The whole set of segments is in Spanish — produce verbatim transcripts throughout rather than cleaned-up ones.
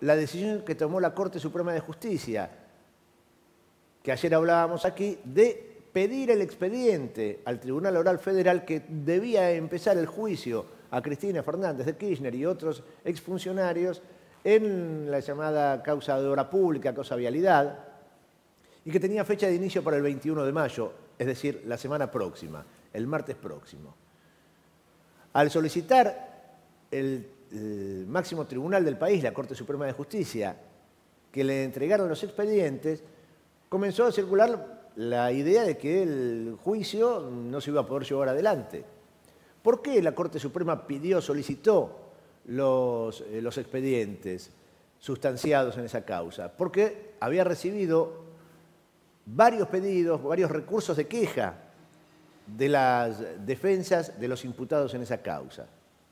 la decisión que tomó la Corte Suprema de Justicia, que ayer hablábamos aquí, de pedir el expediente al Tribunal Oral Federal que debía empezar el juicio a Cristina Fernández de Kirchner y otros exfuncionarios en la llamada causa de obra pública, causa vialidad, y que tenía fecha de inicio para el veintiuno de mayo, es decir, la semana próxima, el martes próximo. Al solicitar el, el máximo tribunal del país, la Corte Suprema de Justicia, que le entregaron los expedientes, comenzó a circular la idea de que el juicio no se iba a poder llevar adelante. ¿Por qué la Corte Suprema pidió, solicitó los, eh, los expedientes sustanciados en esa causa? Porque había recibido varios pedidos, varios recursos de queja de las defensas de los imputados en esa causa.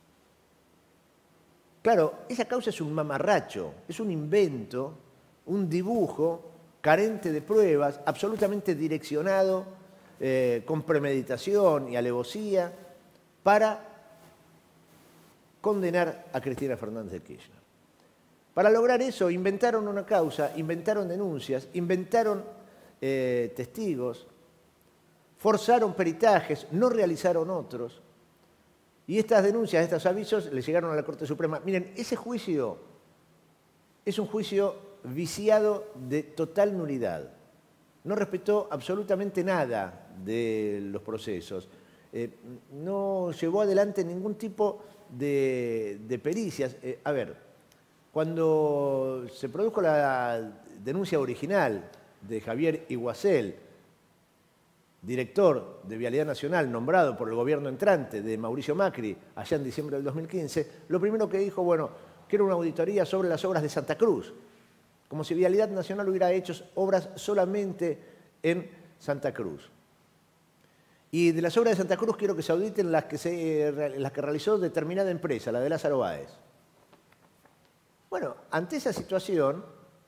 Claro, esa causa es un mamarracho, es un invento, un dibujo carente de pruebas, absolutamente direccionado, eh, con premeditación y alevosía, para condenar a Cristina Fernández de Kirchner. Para lograr eso, inventaron una causa, inventaron denuncias, inventaron eh, testigos, forzaron peritajes, no realizaron otros, y estas denuncias, estos avisos, le llegaron a la Corte Suprema. Miren, ese juicio es un juicio viciado de total nulidad. No respetó absolutamente nada de los procesos. Eh, no llevó adelante ningún tipo de, de pericias. Eh, a ver, cuando se produjo la denuncia original de Javier Iguacel, director de Vialidad Nacional, nombrado por el gobierno entrante de Mauricio Macri, allá en diciembre del dos mil quince, lo primero que dijo, bueno, que era una auditoría sobre las obras de Santa Cruz, como si Vialidad Nacional hubiera hecho obras solamente en Santa Cruz. Y de las obras de Santa Cruz quiero que se auditen las que, se, las que realizó determinada empresa, la de Lázaro Báez. Bueno, ante esa situación,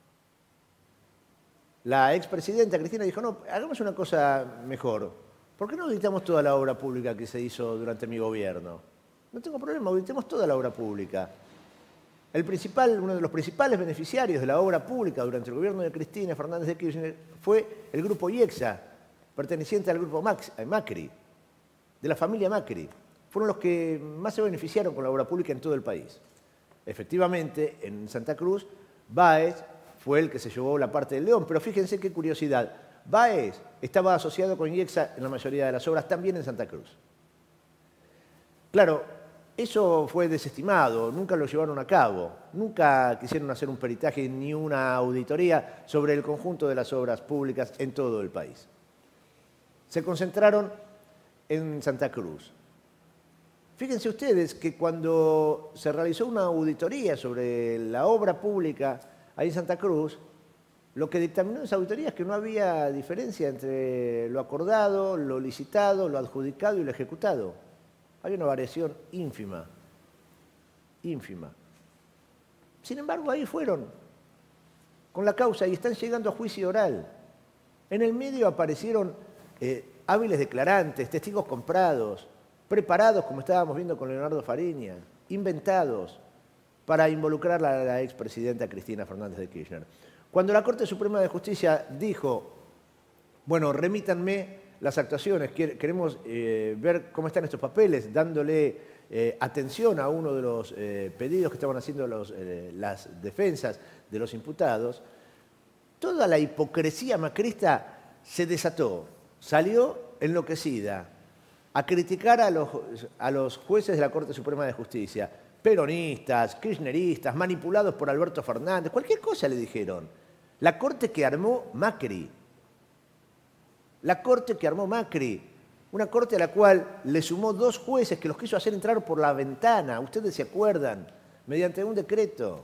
la expresidenta Cristina dijo, no, hagamos una cosa mejor. ¿Por qué no auditamos toda la obra pública que se hizo durante mi gobierno? No tengo problema, auditemos toda la obra pública. El principal, uno de los principales beneficiarios de la obra pública durante el gobierno de Cristina Fernández de Kirchner fue el grupo IEXA, perteneciente al grupo Macri, de la familia Macri. Fueron los que más se beneficiaron con la obra pública en todo el país. Efectivamente, en Santa Cruz, Báez fue el que se llevó la parte del León, pero fíjense qué curiosidad. Báez estaba asociado con IEXA en la mayoría de las obras, también en Santa Cruz. Claro, eso fue desestimado, nunca lo llevaron a cabo, nunca quisieron hacer un peritaje ni una auditoría sobre el conjunto de las obras públicas en todo el país. Se concentraron en Santa Cruz. Fíjense ustedes que cuando se realizó una auditoría sobre la obra pública ahí en Santa Cruz, lo que dictaminó esa auditoría es que no había diferencia entre lo acordado, lo licitado, lo adjudicado y lo ejecutado. Hay una variación ínfima, ínfima. Sin embargo, ahí fueron, con la causa, y están llegando a juicio oral. En el medio aparecieron eh, hábiles declarantes, testigos comprados, preparados, como estábamos viendo con Leonardo Fariña, inventados para involucrar a la expresidenta Cristina Fernández de Kirchner. Cuando la Corte Suprema de Justicia dijo, bueno, remítanme las actuaciones, queremos eh, ver cómo están estos papeles, dándole eh, atención a uno de los eh, pedidos que estaban haciendo los, eh, las defensas de los imputados, toda la hipocresía macrista se desató, salió enloquecida a criticar a los, a los jueces de la Corte Suprema de Justicia, peronistas, kirchneristas, manipulados por Alberto Fernández, cualquier cosa le dijeron. La Corte que armó Macri. La Corte que armó Macri, una Corte a la cual le sumó dos jueces que los quiso hacer entrar por la ventana, ustedes se acuerdan, mediante un decreto.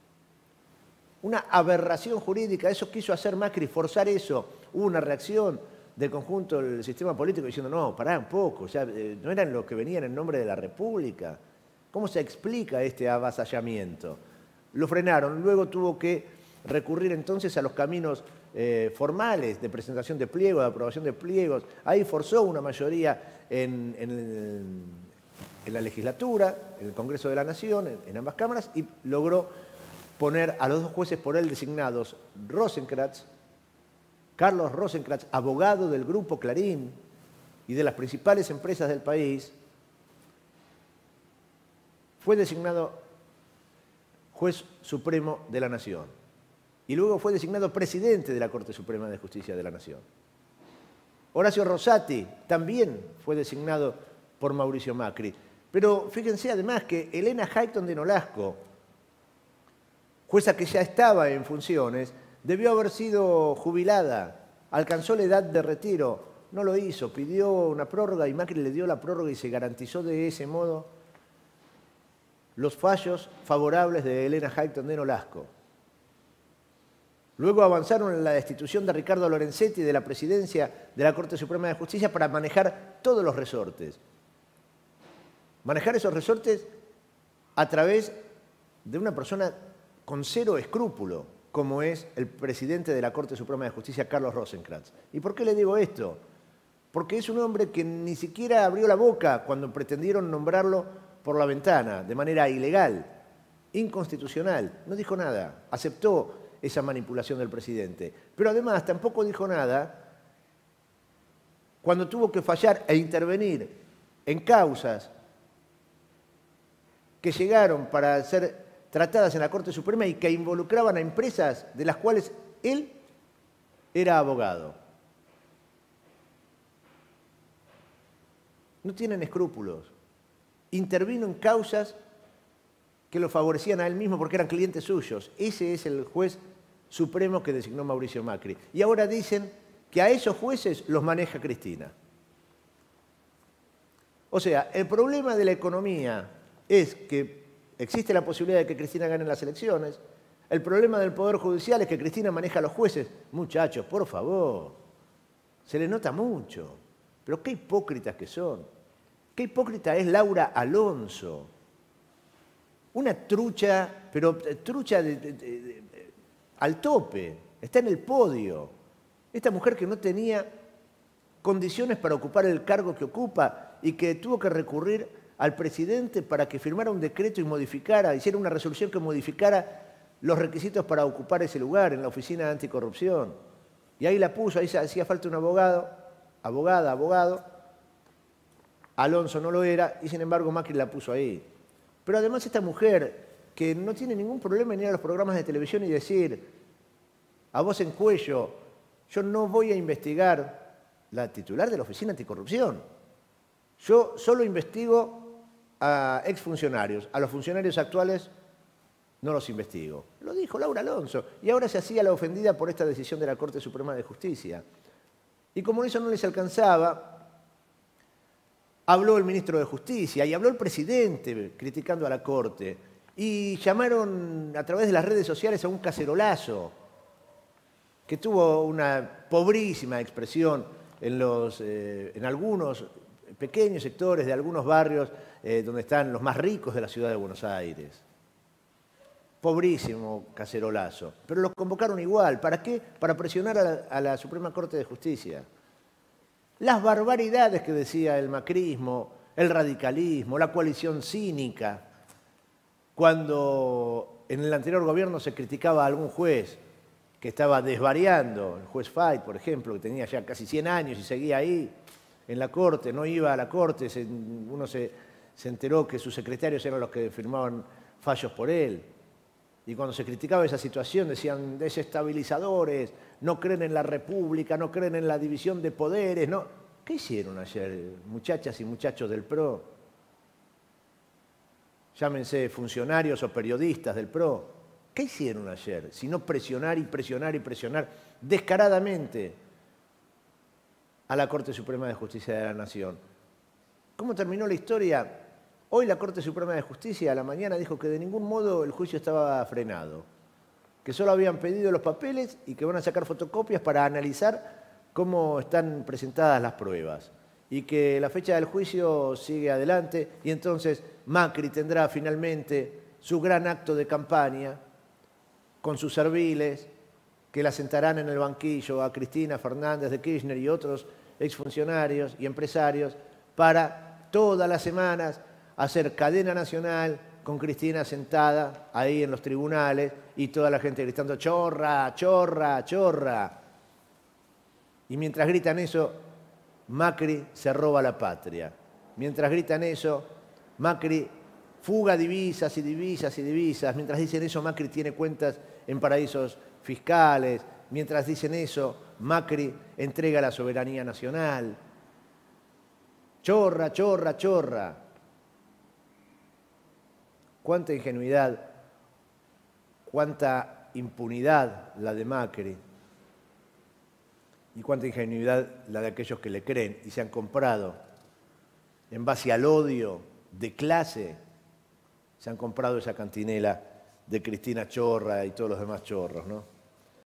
Una aberración jurídica, eso quiso hacer Macri, forzar eso. Hubo una reacción del conjunto del sistema político diciendo, no, pará un poco, o sea, eh, no eran los que venían en nombre de la República. ¿Cómo se explica este avasallamiento? Lo frenaron, luego tuvo que recurrir entonces a los caminos eh, formales de presentación de pliegos, de aprobación de pliegos. Ahí forzó una mayoría en, en, el, en la legislatura, en el Congreso de la Nación, en, en ambas cámaras, y logró poner a los dos jueces por él designados, Rosenkrantz, Carlos Rosenkrantz, abogado del Grupo Clarín y de las principales empresas del país, fue designado juez supremo de la Nación y luego fue designado presidente de la Corte Suprema de Justicia de la Nación. Horacio Rosati también fue designado por Mauricio Macri. Pero fíjense además que Elena Hayton de Nolasco, jueza que ya estaba en funciones, debió haber sido jubilada, alcanzó la edad de retiro, no lo hizo, pidió una prórroga y Macri le dio la prórroga y se garantizó de ese modo los fallos favorables de Elena Hayton de Nolasco. Luego avanzaron en la destitución de Ricardo Lorenzetti de la presidencia de la Corte Suprema de Justicia para manejar todos los resortes. Manejar esos resortes a través de una persona con cero escrúpulo, como es el presidente de la Corte Suprema de Justicia, Carlos Rosenkrantz. ¿Y por qué le digo esto? Porque es un hombre que ni siquiera abrió la boca cuando pretendieron nombrarlo por la ventana, de manera ilegal, inconstitucional. No dijo nada, aceptó esa manipulación del presidente. Pero además tampoco dijo nada cuando tuvo que fallar e intervenir en causas que llegaron para ser tratadas en la Corte Suprema y que involucraban a empresas de las cuales él era abogado. No tienen escrúpulos. Intervino en causas que lo favorecían a él mismo porque eran clientes suyos. Ese es el juez supremo que designó Mauricio Macri. Y ahora dicen que a esos jueces los maneja Cristina. O sea, el problema de la economía es que existe la posibilidad de que Cristina gane las elecciones. El problema del Poder Judicial es que Cristina maneja a los jueces. Muchachos, por favor, se le nota mucho. Pero qué hipócritas que son. Qué hipócrita es Laura Alonso. Una trucha, pero trucha de, de, de, de, al tope. Está en el podio. Esta mujer que no tenía condiciones para ocupar el cargo que ocupa y que tuvo que recurrir al presidente para que firmara un decreto y modificara, hiciera una resolución que modificara los requisitos para ocupar ese lugar en la Oficina de Anticorrupción. Y ahí la puso, ahí hacía falta un abogado, abogada, abogado. Alonso no lo era y sin embargo Macri la puso ahí. Pero además esta mujer que no tiene ningún problema en ir a los programas de televisión y decir a voz en cuello, yo no voy a investigar la titular de la Oficina Anticorrupción. Yo solo investigo a exfuncionarios, a los funcionarios actuales no los investigo. Lo dijo Laura Alonso y ahora se hacía la ofendida por esta decisión de la Corte Suprema de Justicia. Y como eso no les alcanzaba, habló el ministro de Justicia y habló el presidente criticando a la Corte y llamaron a través de las redes sociales a un cacerolazo que tuvo una pobrísima expresión en, los, eh, en algunos pequeños sectores de algunos barrios eh, donde están los más ricos de la ciudad de Buenos Aires. Pobrísimo cacerolazo. Pero los convocaron igual. ¿Para qué? Para presionar a la, a la Suprema Corte de Justicia. Las barbaridades que decía el macrismo, el radicalismo, la coalición cínica, cuando en el anterior gobierno se criticaba a algún juez que estaba desvariando, el juez Fay, por ejemplo, que tenía ya casi cien años y seguía ahí en la Corte, no iba a la Corte, se, uno se, se enteró que sus secretarios eran los que firmaban fallos por él. Y cuando se criticaba esa situación decían desestabilizadores, no creen en la República, no creen en la división de poderes. No. ¿Qué hicieron ayer, muchachas y muchachos del P R O? Llámense funcionarios o periodistas del P R O. ¿Qué hicieron ayer? Sino presionar y presionar y presionar descaradamente a la Corte Suprema de Justicia de la Nación. ¿Cómo terminó la historia? Hoy la Corte Suprema de Justicia a la mañana dijo que de ningún modo el juicio estaba frenado, que solo habían pedido los papeles y que van a sacar fotocopias para analizar cómo están presentadas las pruebas y que la fecha del juicio sigue adelante y entonces Macri tendrá finalmente su gran acto de campaña con sus serviles que la sentarán en el banquillo a Cristina Fernández de Kirchner y otros exfuncionarios y empresarios para todas las semanas hacer cadena nacional con Cristina sentada ahí en los tribunales y toda la gente gritando chorra, chorra, chorra. Y mientras gritan eso, Macri se roba la patria. Mientras gritan eso, Macri fuga divisas y divisas y divisas. Mientras dicen eso, Macri tiene cuentas en paraísos fiscales. Mientras dicen eso, Macri entrega la soberanía nacional. Chorra, chorra, chorra. Cuánta ingenuidad, cuánta impunidad la de Macri y cuánta ingenuidad la de aquellos que le creen y se han comprado en base al odio de clase, se han comprado esa cantinela de Cristina Chorra y todos los demás chorros, ¿no?